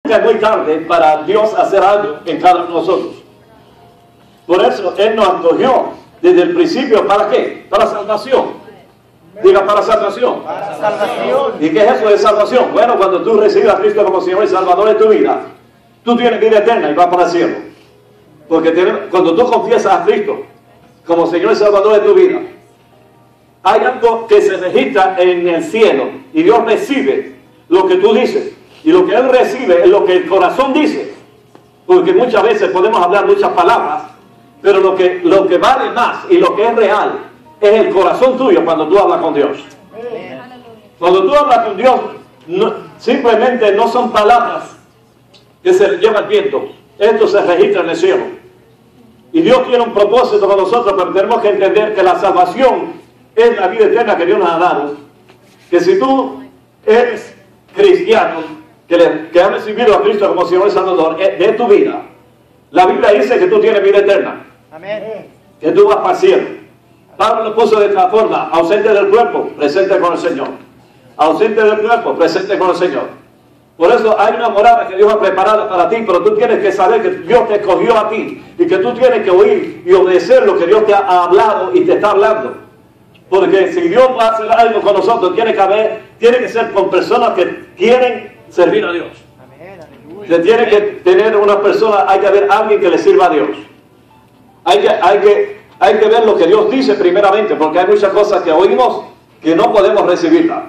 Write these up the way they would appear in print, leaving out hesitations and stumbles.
Es muy tarde para Dios hacer algo en cada uno de nosotros. Por eso Él nos acogió desde el principio. ¿Para qué? Para salvación. Diga, para salvación. Para salvación. ¿Y qué es eso de salvación? Bueno, cuando tú recibes a Cristo como Señor y Salvador de tu vida, tú tienes vida eterna y vas para el cielo. Porque cuando tú confiesas a Cristo como Señor y Salvador de tu vida, hay algo que se registra en el cielo y Dios recibe lo que tú dices. Y lo que Él recibe es lo que el corazón dice. Porque muchas veces podemos hablar muchas palabras, pero lo que vale más y lo que es real es el corazón tuyo cuando tú hablas con Dios. Cuando tú hablas con Dios, simplemente no son palabras que se lleva el viento. Esto se registra en el cielo. Y Dios tiene un propósito con nosotros, pero tenemos que entender que la salvación es la vida eterna que Dios nos ha dado. Que si tú eres cristiano, que has recibido a Cristo como Señor y Salvador de tu vida, la Biblia dice que tú tienes vida eterna. Amén. Que tú vas para el cielo. Pablo lo puso de esta forma: ausente del cuerpo, presente con el Señor. Ausente del cuerpo, presente con el Señor. Por eso hay una morada que Dios ha preparado para ti, pero tú tienes que saber que Dios te escogió a ti y que tú tienes que oír y obedecer lo que Dios te ha hablado y te está hablando. Porque si Dios va a hacer algo con nosotros, tiene que ser con personas que quieren servir a Dios. Amén. Aleluya. Se tiene que tener una persona, hay que haber alguien que le sirva a Dios. Hay que ver lo que Dios dice primeramente, porque hay muchas cosas que oímos que no podemos recibirlas.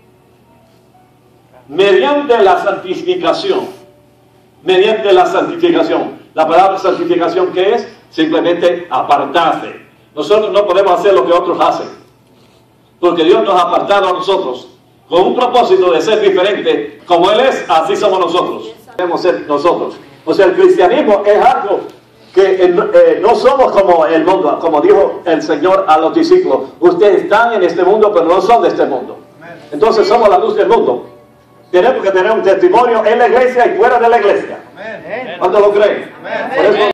Mediante la santificación. Mediante la santificación. La palabra santificación, ¿qué es? Simplemente apartarse. Nosotros no podemos hacer lo que otros hacen, porque Dios nos ha apartado a nosotros con un propósito de ser diferente. Como Él es, así somos nosotros. Debemos ser nosotros. O sea, el cristianismo es algo que no somos como el mundo, como dijo el Señor a los discípulos: ustedes están en este mundo, pero no son de este mundo. Entonces somos la luz del mundo. Tenemos que tener un testimonio en la iglesia y fuera de la iglesia. ¿Cuántos lo creen? Por eso